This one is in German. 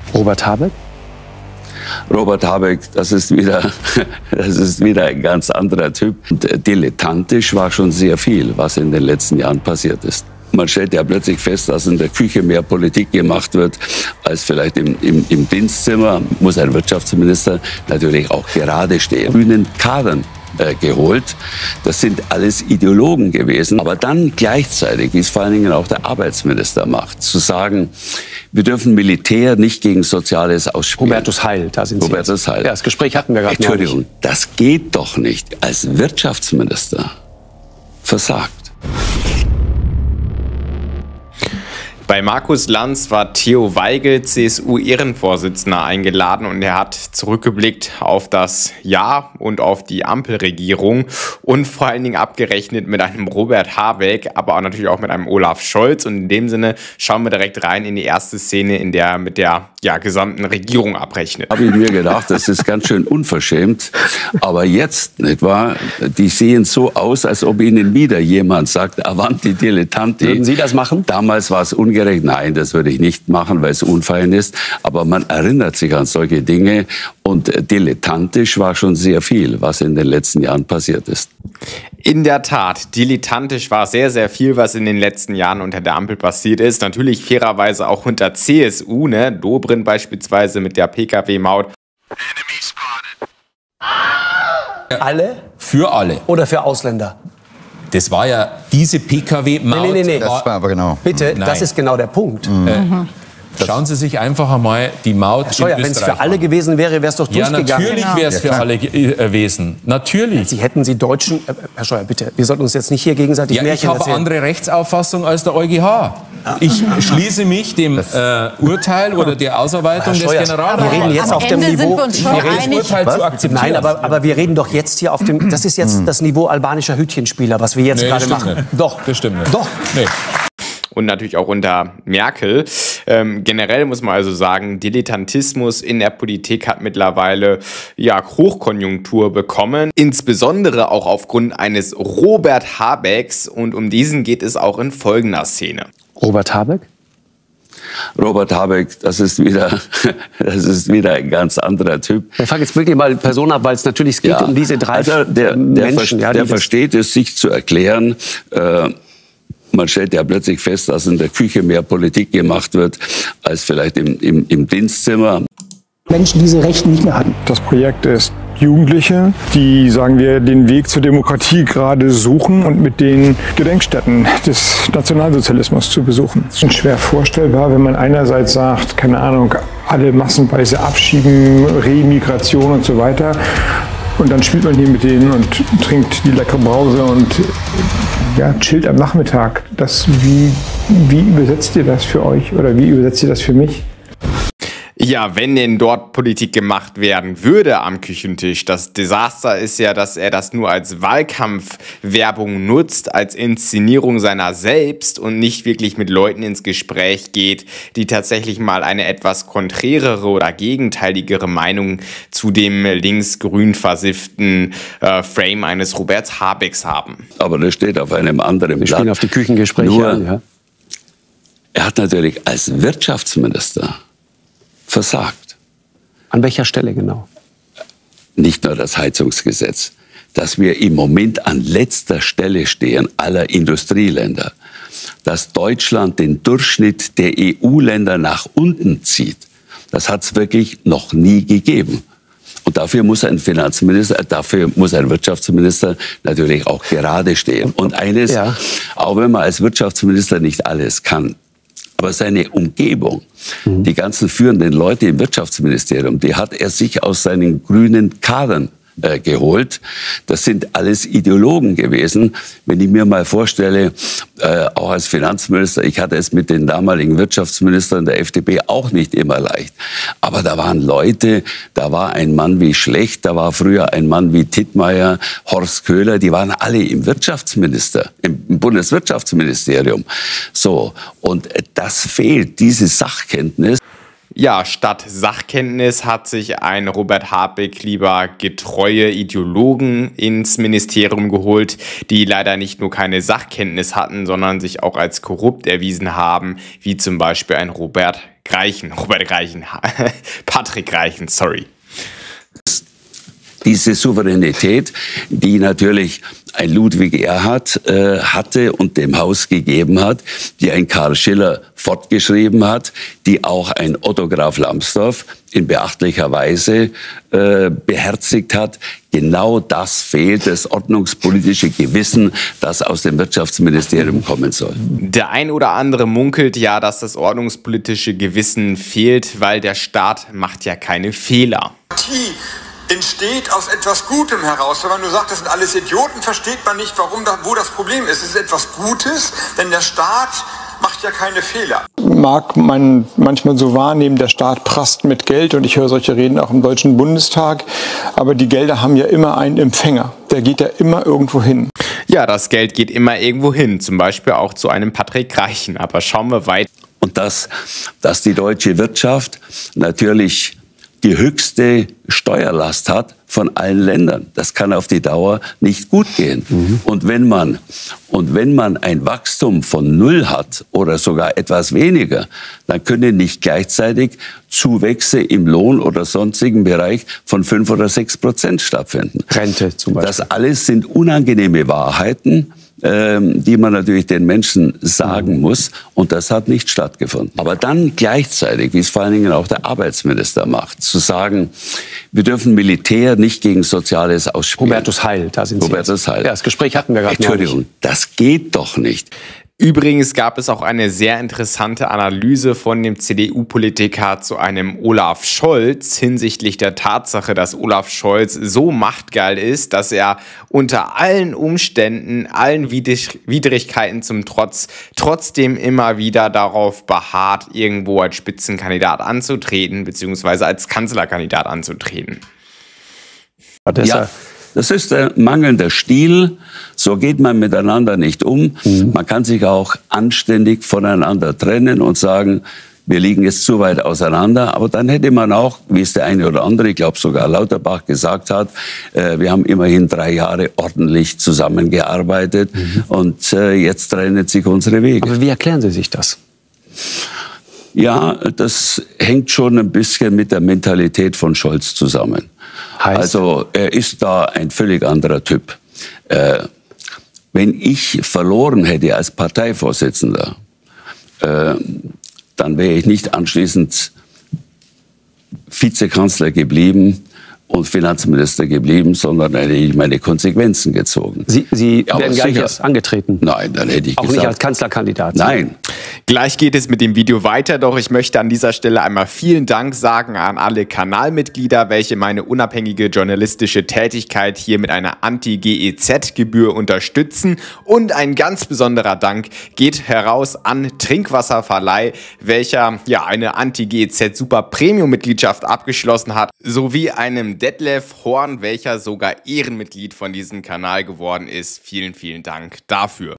Robert Habeck? Robert Habeck, das ist wieder ein ganz anderer Typ. Und dilettantisch war schon sehr viel, was in den letzten Jahren passiert ist. Man stellt ja plötzlich fest, dass in der Küche mehr Politik gemacht wird als vielleicht im Dienstzimmer. Muss ein Wirtschaftsminister natürlich auch gerade stehen. Grünen Kadern geholt. Das sind alles Ideologen gewesen. Aber dann gleichzeitig, wie es vor allen Dingen auch der Arbeitsminister macht, zu sagen, wir dürfen Militär nicht gegen Soziales ausspielen. Hubertus Heil, da sind Sie. Hubertus Heil. Ja, das Gespräch hatten wir gerade. Entschuldigung, das geht doch nicht. Als Wirtschaftsminister versagt. Bei Markus Lanz war Theo Weigel, CSU-Ehrenvorsitzender, eingeladen und er hat zurückgeblickt auf das Jahr und auf die Ampelregierung und vor allen Dingen abgerechnet mit einem Robert Habeck, aber auch natürlich auch mit einem Olaf Scholz. Und in dem Sinne schauen wir direkt rein in die erste Szene, in der er mit der gesamten Regierung abrechnet. Habe ich mir gedacht, das ist ganz schön unverschämt. Aber jetzt, nicht wahr, die sehen so aus, als ob ihnen wieder jemand sagt, Avanti dilettanti. Würden Sie das machen? Damals war es ungerecht. Nein, das würde ich nicht machen, weil es unfein ist. Aber man erinnert sich an solche Dinge. Und dilettantisch war schon sehr viel, was in den letzten Jahren passiert ist. In der Tat, dilettantisch war sehr, sehr viel, was in den letzten Jahren unter der Ampel passiert ist. Natürlich fairerweise auch unter CSU, ne? Dobrindt beispielsweise mit der Pkw-Maut. Alle? Für alle. Oder für Ausländer? Das war ja diese Pkw-Maut. Nee. Das war aber genau. Bitte, Nein. das ist genau der Punkt. Schauen Sie sich einfach einmal die Maut Herr Scheuer, in wenn es Österreich für alle gewesen wäre, wäre es doch Ja, durchgegangen. natürlich wäre es für alle gewesen. Natürlich. Sie hätten Sie Deutschen... Herr Scheuer, bitte, wir sollten uns jetzt nicht hier gegenseitig Ja, Märchen ich habe erzählen. andere Rechtsauffassung als der EuGH. Ich schließe mich dem Urteil oder der Ausarbeitung des Scheuer, Generalrats. wir reden jetzt auf dem Niveau... Das Urteil zu akzeptieren. Nein, aber wir reden doch jetzt hier auf dem... Das ist jetzt das Niveau albanischer Hütchenspieler, was wir jetzt gerade machen. Nicht. Doch. Das stimmt nicht. Doch. Nee. Und natürlich auch unter Merkel. Generell muss man also sagen, Dilettantismus in der Politik hat mittlerweile Hochkonjunktur bekommen. Insbesondere auch aufgrund eines Robert Habecks. Und um diesen geht es auch in folgender Szene. Robert Habeck? Robert Habeck, das ist wieder ein ganz anderer Typ. Ich frage jetzt wirklich mal Person ab, weil es natürlich geht um diese drei Menschen. Der versteht es, sich zu erklären. Man stellt ja plötzlich fest, dass in der Küche mehr Politik gemacht wird als vielleicht im Dienstzimmer. Menschen diese Rechte nicht mehr hatten. Das Projekt ist Jugendliche, die, sagen wir, den Weg zur Demokratie gerade suchen und mit den Gedenkstätten des Nationalsozialismus zu besuchen. Es ist schwer vorstellbar, wenn man einerseits sagt, keine Ahnung, alle massenweise abschieben, Remigration und so weiter. Und dann spielt man hier mit denen und trinkt die leckere Brause und chillt am Nachmittag. Wie übersetzt ihr das für euch oder wie übersetzt ihr das für mich? Ja, wenn denn dort Politik gemacht werden würde am Küchentisch. Das Desaster ist ja, dass er das nur als Wahlkampfwerbung nutzt, als Inszenierung seiner selbst und nicht wirklich mit Leuten ins Gespräch geht, die tatsächlich mal eine etwas konträrere oder gegenteiligere Meinung zu dem links-grün versifften Frame eines Robert Habecks haben. Aber das steht auf einem anderen Blatt. Wir spielen auf die Küchengespräche an, ja. Er hat natürlich als Wirtschaftsminister versagt. An welcher Stelle genau? Nicht nur das Heizungsgesetz, dass wir im Moment an letzter Stelle stehen aller Industrieländer, dass Deutschland den Durchschnitt der EU-Länder nach unten zieht, das hat es wirklich noch nie gegeben. Und dafür muss ein Wirtschaftsminister natürlich auch gerade stehen. Und eines, auch wenn man als Wirtschaftsminister nicht alles kann, aber seine Umgebung, die ganzen führenden Leute im Wirtschaftsministerium, die hat er sich aus seinen grünen Kadern geholt. Das sind alles Ideologen gewesen. Wenn ich mir mal vorstelle, auch als Finanzminister, ich hatte es mit den damaligen Wirtschaftsministern der FDP auch nicht immer leicht. Aber da waren Leute, da war ein Mann wie Schlecht, da war früher ein Mann wie Tittmeier, Horst Köhler, die waren alle im Bundeswirtschaftsministerium. So, und das fehlt, diese Sachkenntnis. Ja, statt Sachkenntnis hat sich ein Robert Habeck lieber getreue Ideologen ins Ministerium geholt, die leider nicht nur keine Sachkenntnis hatten, sondern sich auch als korrupt erwiesen haben, wie zum Beispiel ein Patrick Reichen, sorry. Diese Souveränität, die natürlich ein Ludwig Erhard hatte und dem Haus gegeben hat, die ein Karl Schiller fortgeschrieben hat, die auch ein Otto Graf Lambsdorff in beachtlicher Weise beherzigt hat. Genau das fehlt, das ordnungspolitische Gewissen, das aus dem Wirtschaftsministerium kommen soll. Der ein oder andere munkelt ja, dass das ordnungspolitische Gewissen fehlt, weil der Staat macht ja keine Fehler. Entsteht aus etwas Gutem heraus. Wenn man nur sagt, das sind alles Idioten, versteht man nicht, wo das Problem ist. Es ist etwas Gutes, denn der Staat macht ja keine Fehler. Mag man manchmal so wahrnehmen, der Staat prasst mit Geld, und ich höre solche Reden auch im Deutschen Bundestag, aber die Gelder haben ja immer einen Empfänger. Der geht ja immer irgendwo hin. Ja, das Geld geht immer irgendwo hin, zum Beispiel auch zu einem Patrick Reichen. Aber schauen wir weiter. Und dass die deutsche Wirtschaft natürlich die höchste Steuerlast hat von allen Ländern. Das kann auf die Dauer nicht gut gehen. Und wenn man ein Wachstum von 0 hat oder sogar etwas weniger, dann können nicht gleichzeitig Zuwächse im Lohn- oder sonstigen Bereich von 5 oder 6% stattfinden. Rente zum Beispiel. Das alles sind unangenehme Wahrheiten, die man natürlich den Menschen sagen muss. Und das hat nicht stattgefunden. Aber dann gleichzeitig, wie es vor allen Dingen auch der Arbeitsminister macht, zu sagen, wir dürfen Militär nicht gegen Soziales ausspielen. Hubertus Heil, da sind Sie. Hubertus Heil. Ja, das Gespräch hatten wir gerade. Entschuldigung, das geht doch nicht. Übrigens gab es auch eine sehr interessante Analyse von dem CDU-Politiker zu einem Olaf Scholz hinsichtlich der Tatsache, dass Olaf Scholz so machtgeil ist, dass er unter allen Umständen, allen Widrigkeiten zum Trotz, trotzdem immer wieder darauf beharrt, irgendwo als Spitzenkandidat anzutreten, beziehungsweise als Kanzlerkandidat anzutreten. Ja. Das ist der mangelnde Stil. So geht man miteinander nicht um. Man kann sich auch anständig voneinander trennen und sagen, wir liegen jetzt zu weit auseinander. Aber dann hätte man auch, wie es der eine oder andere, ich glaube sogar Lauterbach gesagt hat, wir haben immerhin 3 Jahre ordentlich zusammengearbeitet und jetzt trennen sich unsere Wege. Aber wie erklären Sie sich das? Ja, das hängt schon ein bisschen mit der Mentalität von Scholz zusammen. Also er ist da ein völlig anderer Typ. Wenn ich verloren hätte als Parteivorsitzender, dann wäre ich nicht anschließend Vizekanzler geblieben und Finanzminister geblieben, sondern hätte ich meine Konsequenzen gezogen. Sie wären gleich erst angetreten? Nein, dann hätte ich auch nicht als Kanzlerkandidat? Nein. Gleich geht es mit dem Video weiter, doch ich möchte an dieser Stelle einmal vielen Dank sagen an alle Kanalmitglieder, welche meine unabhängige journalistische Tätigkeit hier mit einer Anti-GEZ-Gebühr unterstützen. Und ein ganz besonderer Dank geht heraus an Trinkwasserverleih, welcher ja eine Anti-GEZ-Super-Premium-Mitgliedschaft abgeschlossen hat, sowie einem Detlef Horn, welcher sogar Ehrenmitglied von diesem Kanal geworden ist. Vielen, vielen Dank dafür.